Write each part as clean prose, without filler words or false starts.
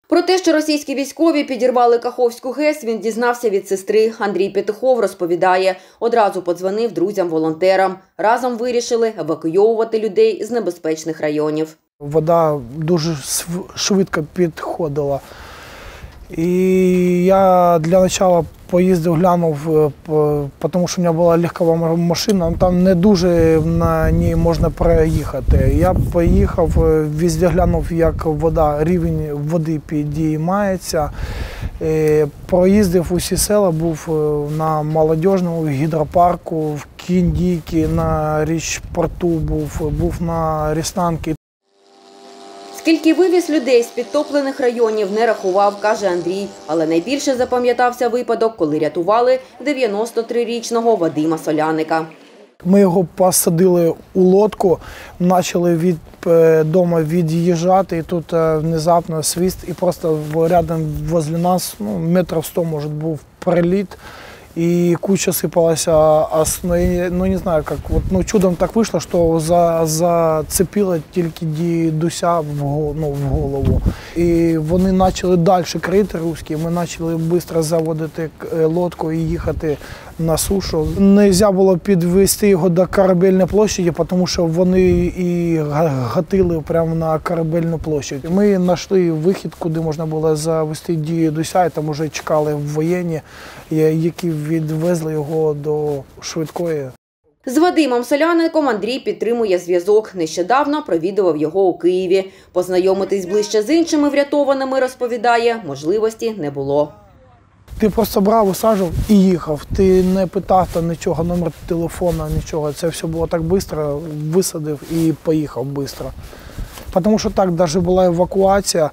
Про те, що російські військові підірвали Каховську ГЕС, він дізнався від сестри. Андрій Петухов розповідає, одразу подзвонив друзям-волонтерам. Разом вирішили евакуйовувати людей з небезпечних районів. Вода дуже швидко підходила. І я для початку поїздив, глянув, тому що в мене була легкова машина, там не дуже на ній можна проїхати. Я поїхав, везде глянув, як вода, рівень води підіймається. Проїздив усі села, був на Молодіжному гідропарку, в Кіндійці, на Річпорту, був на Ріснанці. Скільки вивіз людей з підтоплених районів, не рахував, каже Андрій. Але найбільше запам'ятався випадок, коли рятували 93-річного Вадима Соляника. Ми його посадили у лодку, почали від дому від'їжджати, і тут внезапно свист, і просто рядом возле нас, метрів 100, може, був приліт. И куча сыпалась, не знаю, как, чудом так вышло, что зацепило тільки дідуся в голову. І вони почали далі крити русські, ми почали швидко заводити лодку і їхати на сушу. Не можна було підвести його до Корабельної площі, тому що вони і гатили прямо на Корабельну площадь. Ми знайшли вихід, куди можна було завести дідуся, і там вже чекали воєнні, які відвезли його до швидкої. З Вадимом Соляником Андрій підтримує зв'язок. Нещодавно провідував його у Києві. Познайомитись ближче з іншими врятованими, розповідає, можливості не було. Ти просто брав, висаджував і їхав. Ти не питав там нічого, номер телефону, нічого. Це все було так швидко, висадив і поїхав швидко. Тому що так, навіть була евакуація.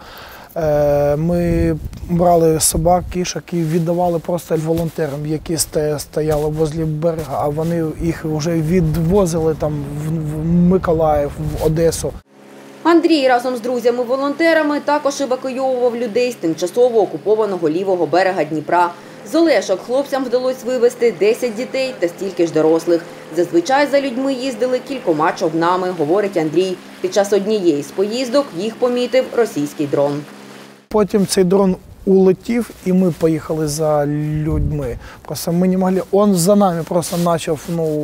Ми брали собак, кішок і віддавали просто волонтерам, які стояли возле берега, а вони їх вже відвозили там в Миколаїв, в Одесу. Андрій разом з друзями-волонтерами також евакуйовував людей з тимчасово окупованого лівого берега Дніпра. З Олешок хлопцям вдалося вивезти 10 дітей та стільки ж дорослих. Зазвичай за людьми їздили кількома човнами, говорить Андрій. Під час однієї з поїздок їх помітив російський дрон. Потім цей дрон улетів, і ми поїхали за людьми. Просто ми не могли, він за нами просто почав,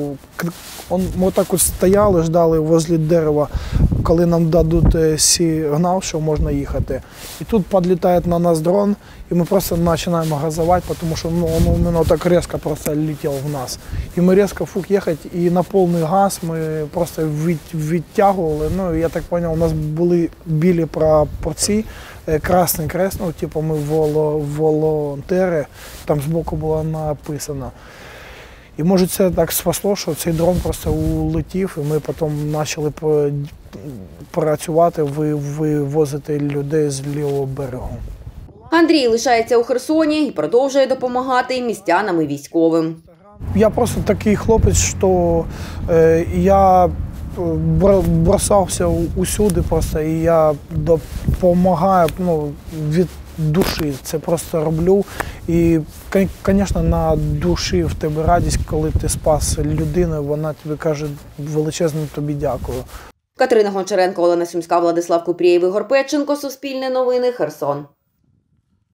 ми так от стояли, ждали возле дерева, коли нам дадуть сигнал, що можна їхати. І тут підлітає на нас дрон, і ми просто починаємо газувати, тому що він так різко просто летів в нас. І ми різко їхати, і на повний газ ми просто відтягували. Я так зрозумів, у нас були білі прапорці, Красний Крест, ми волонтери, там збоку було написано. І може це так спасло, що цей дрон просто улетів, і ми потім почали працювати, вивозити людей з лівого берегу. Андрій лишається у Херсоні і продовжує допомагати містянам і військовим. Я просто такий хлопець, що я бросався усюди просто, і я допомагаю від душі. Це просто роблю. І, звісно, на душі в тебе радість, коли ти спас людину, вона тобі каже величезне тобі дякую. Катерина Гончаренко, Олена Сумська, Владислав Купрієв, Ігор Петченко, Суспільне новини, Херсон.